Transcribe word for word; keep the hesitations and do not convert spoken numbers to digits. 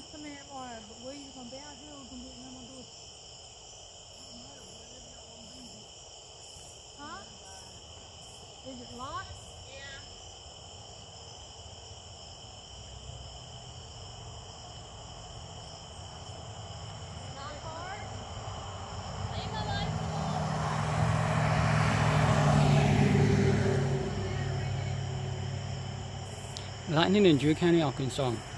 Some of them are, but where you gonna be out here? We're gonna do it. Gonna do it. Huh? Is it locked? Yeah. Not hard. Leave my life alone. Lightning in Drew County, Arkansas.